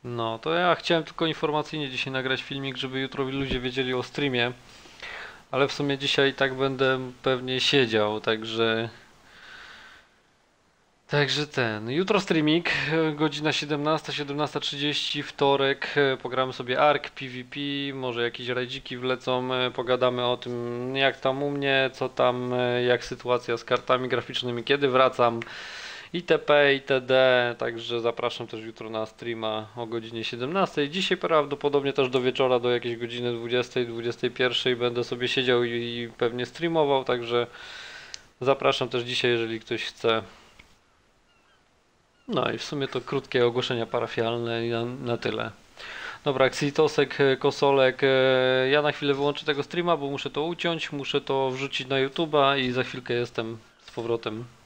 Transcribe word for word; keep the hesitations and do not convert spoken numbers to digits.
No, to ja chciałem tylko informacyjnie dzisiaj nagrać filmik, żeby jutro ludzie wiedzieli o streamie, ale w sumie dzisiaj i tak będę pewnie siedział, także... Także ten, jutro streaming, e, godzina siedemnasta, siedemnasta trzydzieści, wtorek, e, pogramy sobie Ark, PvP, może jakieś rajdziki wlecą, e, pogadamy o tym jak tam u mnie, co tam, e, jak sytuacja z kartami graficznymi, kiedy wracam, itp. itd. Także zapraszam też jutro na streama o godzinie siedemnastej. Dzisiaj prawdopodobnie też do wieczora, do jakiejś godziny dwudziestej, dwudziestej pierwszej będę sobie siedział i, i pewnie streamował, także zapraszam też dzisiaj, jeżeli ktoś chce. No i w sumie to krótkie ogłoszenia parafialne i na, na tyle. Dobra, Xitosek, e, Kosolek, e, ja na chwilę wyłączę tego streama, bo muszę to uciąć, muszę to wrzucić na YouTube'a i za chwilkę jestem z powrotem.